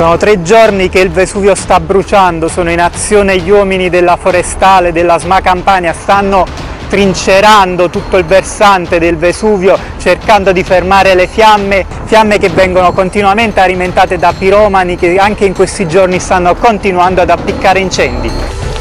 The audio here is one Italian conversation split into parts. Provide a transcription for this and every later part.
Sono 3 giorni che il Vesuvio sta bruciando, sono in azione gli uomini della Forestale, della SMA Campania, stanno trincerando tutto il versante del Vesuvio cercando di fermare le fiamme che vengono continuamente alimentate da piromani che anche in questi giorni stanno continuando ad appiccare incendi.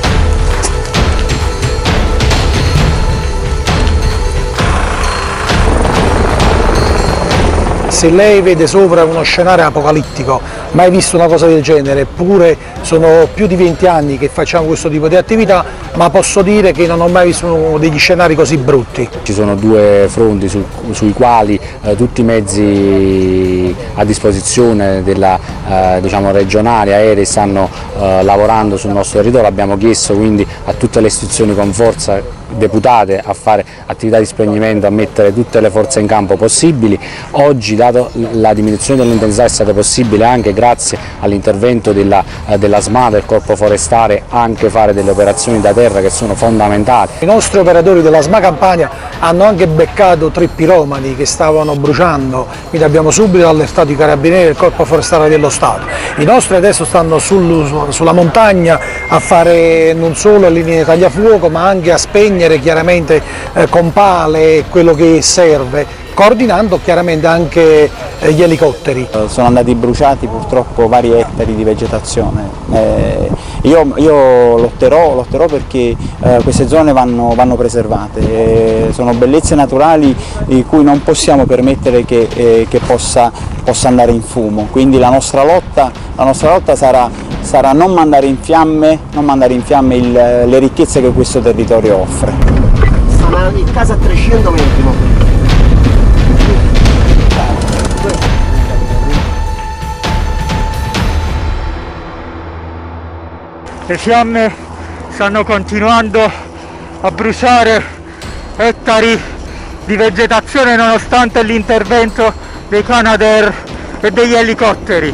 Se lei vede sopra uno scenario apocalittico, mai visto una cosa del genere, eppure sono più di 20 anni che facciamo questo tipo di attività, ma posso dire che non ho mai visto degli scenari così brutti. Ci sono 2 fronti sui quali tutti i mezzi a disposizione della diciamo, regionale, aerei stanno lavorando sul nostro territorio. Abbiamo chiesto quindi a tutte le istituzioni con forza deputate a fare attività di spegnimento, a mettere tutte le forze in campo possibili. Oggi, dato la diminuzione dell'intensità, è stato possibile anche grazie all'intervento della SMA, del Corpo Forestale, anche fare delle operazioni da terra che sono fondamentali. I nostri operatori della SMA Campania hanno anche beccato 3 piromani che stavano bruciando, quindi abbiamo subito allertato i carabinieri e il Corpo Forestale dello Stato. I nostri adesso stanno sulla montagna a fare non solo le linee tagliafuoco ma anche a spegnere chiaramente con pale quello che serve, coordinando chiaramente anche gli elicotteri. Sono andati bruciati purtroppo vari ettari di vegetazione. Io lotterò perché queste zone vanno preservate, sono bellezze naturali di cui non possiamo permettere che possa andare in fumo, quindi la nostra lotta sarà non mandare in fiamme le ricchezze che questo territorio offre. Sono in casa a 300 metri. Le fiamme stanno continuando a bruciare ettari di vegetazione nonostante l'intervento dei Canadair e degli elicotteri.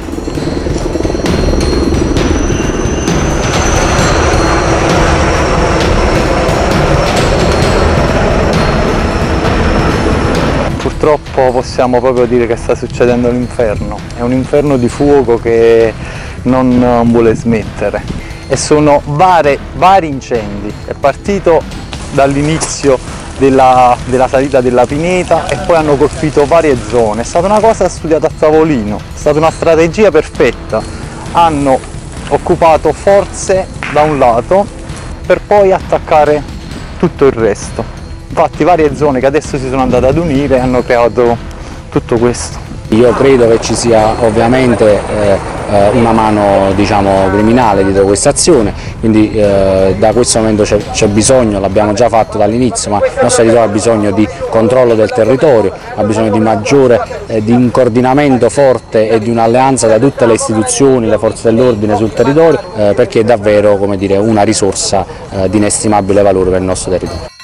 Purtroppo possiamo proprio dire che sta succedendo l'inferno, è un inferno di fuoco che non vuole smettere. E sono vari incendi, è partito dall'inizio della salita della pineta e poi hanno colpito varie zone, è stata una cosa studiata a tavolino, è stata una strategia perfetta, hanno occupato forze da un lato per poi attaccare tutto il resto, infatti varie zone che adesso si sono andate ad unire hanno creato tutto questo. Io credo che ci sia ovviamente una mano, diciamo, criminale dietro questa azione, quindi da questo momento c'è bisogno, l'abbiamo già fatto dall'inizio, ma il nostro territorio ha bisogno di controllo del territorio, ha bisogno di di un coordinamento forte e di un'alleanza da tutte le istituzioni, le forze dell'ordine sul territorio, perché è davvero, come dire, una risorsa di inestimabile valore per il nostro territorio.